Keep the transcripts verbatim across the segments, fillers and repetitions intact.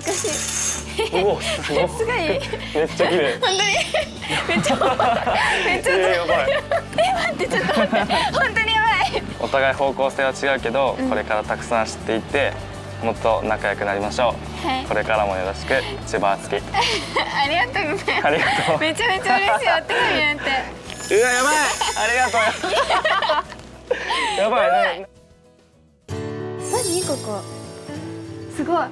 恥ずかしい。 おお、すごい。 すごい。 めっちゃ綺麗。 本当に。めっちゃ。めっちゃ。 えー、やばい。 え、待って、ちょっと待って。本当にやばい。お互い方向性は違うけど、 うん、 これからたくさん知っていって。もっと仲良くなりましょう。はい、これからもよろしく。千葉敦樹。 ありがとうございます。 ありがとう。 めちゃめちゃ嬉しい。お手紙なんて。 うわ、やばい。ありがとう。やばい。やばい。 何ここ。すごい。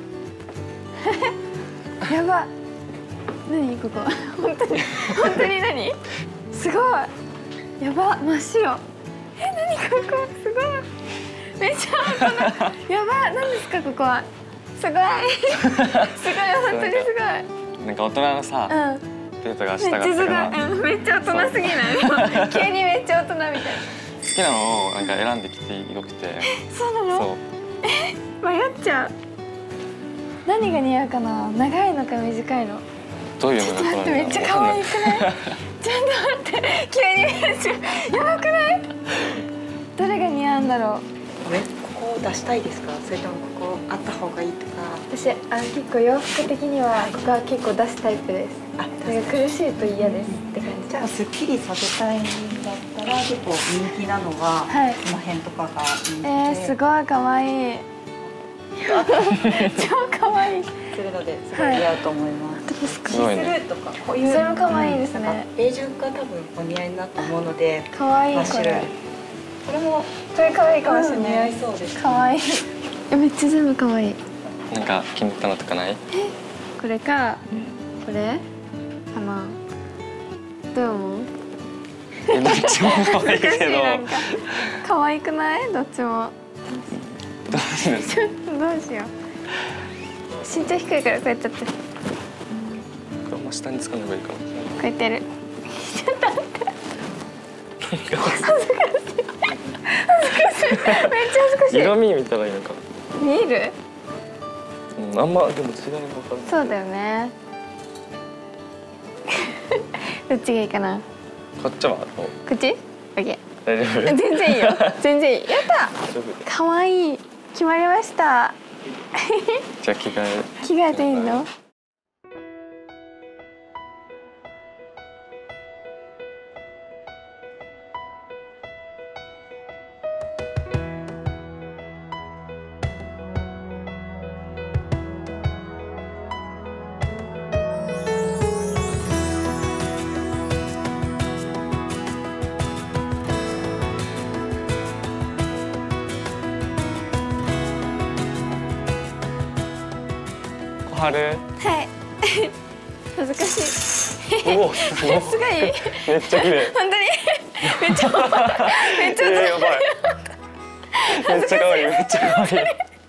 やば。何ここ。本当に。本当に何。すごい。やば。真っ白。え、何ここ。すごい。めっちゃ大人。やば。何ですかここは。すごい。すごい。本当にすごい。なんか大人のさ。うん。デートがしたかったから。 めっちゃ大人すぎない。急にめっちゃ大人みたいな。好きなのをなんか選んできてよくて。 そうなの。そう。え、迷っちゃう。何が似合うかな。長いのか短いの。 どういうのが好みなの。 めっちゃ可愛くない。ちょっと待って。急にめっちゃやばくない。どれが似合うんだろう。 え、ここを出したいですか。それともここあった方がいいとか。 私、あの結構洋服的にはここは結構出すタイプです。あ、なんか苦しいと嫌ですって感じ。 じゃあすっきりさせたいんだったら結構人気なのは、はい、この辺とかが人気で。 えー、すごい可愛い。超可愛い。 するのですごい似合うと思います。 ですか。 シースルーとかこういう。 それも可愛いですね。 ベージュが多分お似合いになると思うので。 可愛いこれ。 これもこれ可愛いかもしれない。 似合いそうです。 可愛い。めっちゃ全部可愛い。 なんか気に入ったのとかない？ これかこれかな。どう思う？ え、どっちも可愛いけど。 可愛くない？どっちも。 どうしよう。 ちょっとどうしよう。身長低いからこうやっちゃって。これも下につかんでもいいかな。こうやってる。ちょっと待って。恥ずかしい。恥ずかしい。めっちゃ恥ずかしい。 色味見たらいいのか。 見える？ うん、あんまでも違いが分かんない。 そうだよね。どっちがいいかな。 こっちはどう？ こっち？オッケー。 大丈夫？ 全然いいよ。全然いい。やった。可愛い。決まりました。 じゃあ着替え。 着替えていいの？ はる。 はい。恥ずかしい。 おお、すごい。 すごい。 めっちゃ綺麗。 本当に。めっちゃ。めっちゃ。 やばい。めっちゃ可愛い。めっちゃ可愛い。めっちゃ。めっ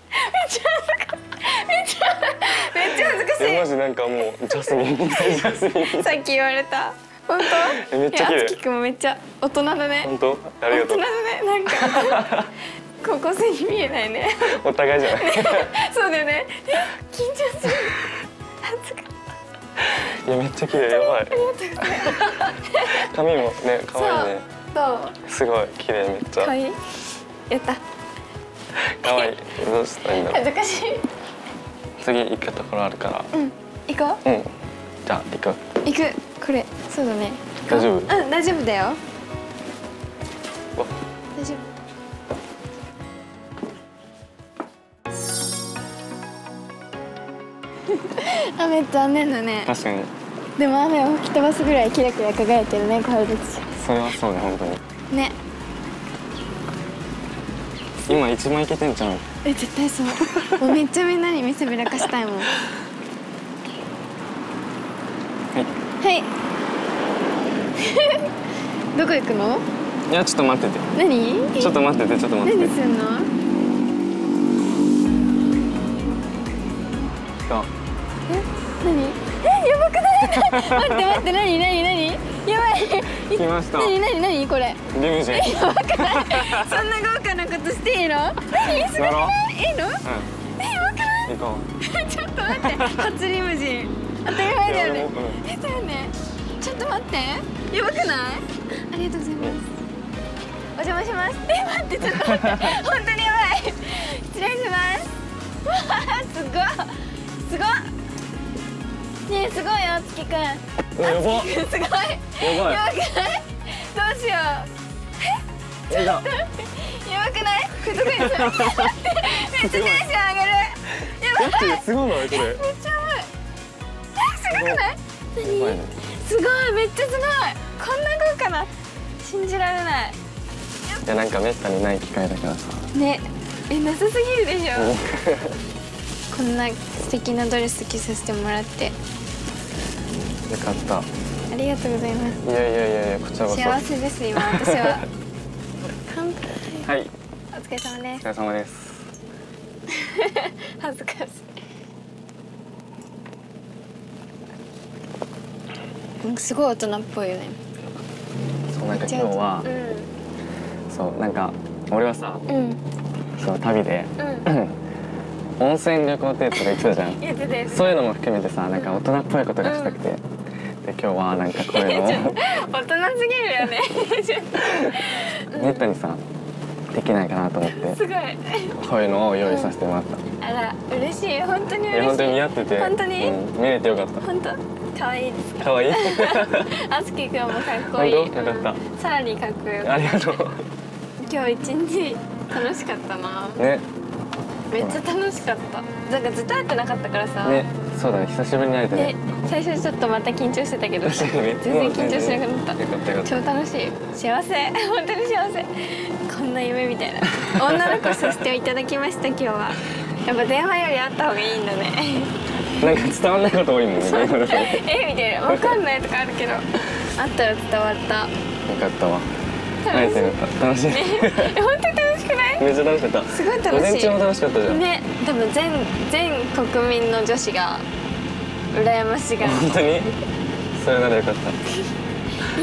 ちゃ。めっちゃ恥ずかしい。 マジなんかもうジャスミン。ジャスミン。 さっき言われた。本当？ めっちゃ綺麗。 あつきくんもめっちゃ大人だね。 本当？ありがとう。 大人だね。なんか。高校生に見えないね。 お互いじゃない。 そうだよね。緊張する。恥ずかしい。 いやめっちゃ綺麗。やばい。 ありがとうございます。 髪もね可愛いね。 どう？ すごい綺麗めっちゃ。 可愛い。やった。 可愛い。どうしたらいいんだろう。 恥ずかしい。 次行くところあるから。 うん。行こう。 うん。じゃあ行く。 行く。これそうだね。 大丈夫？ うん大丈夫だよ。大丈夫。雨残念だね。 確かに。 でも雨を吹き飛ばすぐらいキラキラ輝いてるね、小春日。 それはそうね、本当に。 ね。 今一番イケてんじゃん。 え、絶対そう。もうめっちゃみんなに見せびらかしたいもん。はい。はい。どこ行くの？ いや、ちょっと待ってて。 何？ ちょっと待ってて、ちょっと待ってて。 何すんの？え、何？え、やばくない？待って待って、何何何？やばい。 来ました。 何何何これ？ リムジン。 やばくない？そんな豪華なことしていいの？何すごくない？いいの？うん。え、やばくない？ 行こう。 ちょっと待って、初リムジン。当たり前だよね。え、だよね。ちょっと待って。やばくない？ありがとうございます。お邪魔します。え、待って、ちょっと待って。本当にやばい。失礼します。わあ、すごい。すすごいねえ、すごいよつきくん。 やばすごいやばくない？どうしよう。 え、やばくない？くどくにする。めっちゃテンション上がる。やばい。 すごいな、これ。 めっちゃうまい。え、すごくない？何？すごい、めっちゃすごい。こんな豪華な。信じられない。 いや、なんかめったにない機会だからさ。 ね、え、なさすぎるでしょ。こんな素敵なドレス着させてもらって。 よかった。 ありがとうございます。 いやいやいやいや、こちらこそ。 幸せです、今私は。乾杯。 はい。 お疲れ様です。 お疲れ様です。 恥ずかしい。なんかすごい大人っぽいよね。 そう、なんか今日は、うん、そうなんか俺はさ、うん、そう旅で、うん、温泉旅行ってやつが言ってたじゃん。言ってたやつ。そういうのも含めてさ、なんか大人っぽいことがしたくて、うん、で今日はなんかこういうのを大人すぎるよね。 めったにさできないかなと思って、すごいこういうのを用意させてもらった。 あら、嬉しい、本当に嬉しい。いや、 本当に似合ってて、 本当に、 うん、見れてよかった。 本当可愛いですか。 可愛い。 あつきくんもかっこいい。 本当？よかった。 さらにかっこよかった。 ありがとう。 今日一日楽しかったな。 ね。 めっちゃ楽しかった。なんかずっと会ってなかったからさ。 ね、そうだね、久しぶりに会えてね。 最初ちょっとまた緊張してたけど、全然緊張しなくなった。 よかったよかった。 超楽しい。幸せ、本当に幸せ。こんな夢みたいな。女の子させていただきました今日は。やっぱ電話より会った方がいいんだね。 なんか伝わんないこと多いもんね。 えみたいな、わかんないとかあるけど、会ったら伝わった。よかったわ。会えてよかった。楽しい。 本当に楽しくない？ めっちゃ楽しかった。 すごい楽しい。 午前中も楽しかったじゃん。 ね、多分全全国民の女子が羨ましがる。 本当に？それならよかった。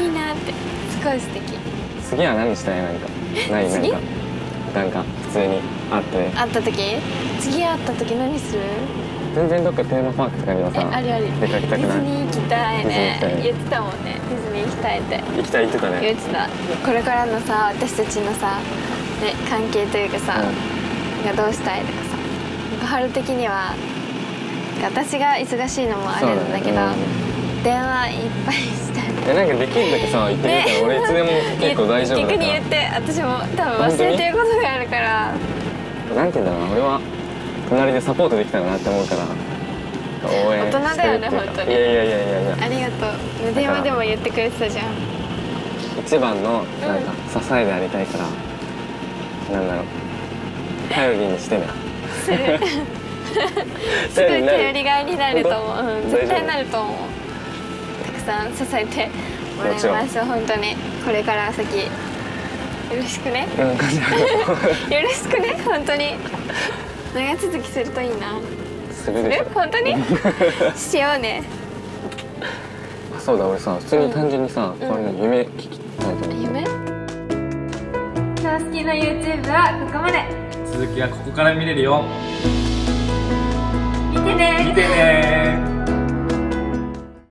いいなって、すごい素敵。 次は何したい？なんかないなんかなんか普通に会って会った時？次会った時何する？ 全然どっかテーマパークとかにはさ、 あるある。 出かけたくない？ ディズニー行きたいね。言ってたもんね。ディズニー行きたいって。 行きたい言ってたね。 言ってた。これからのさ、私たちのさ、ね、関係というかさ、がどうしたいとかさ、小春的には私が忙しいのもあるんだけど、電話いっぱいしたい。 え、なんかできるだけさ言ってみたら、俺いつでも結構大丈夫だから。 逆に言って、私も多分忘れてることがあるから。 なんて言うんだろうな、俺は隣でサポートできたらなって思うから。応援してるっていうか。大人だよね、本当に。いやいやいやいやいや。ありがとう。電話でも言ってくれてたじゃん。一番のなんか支えでありたいから、なんだろう、頼りにしてね。する。すごい頼りがいになると思う。うん、絶対なると思う。たくさん支えてもらいます。本当にこれから先よろしくね。よろしくね、本当に。長続きするといいな。するでしょ。本当にしようね。そうだ、俺さ、普通に単純にさ、これの夢聞きたいと思う。夢？公式の YouTube はここまで。続きはここから見れるよ。見てね。見てね。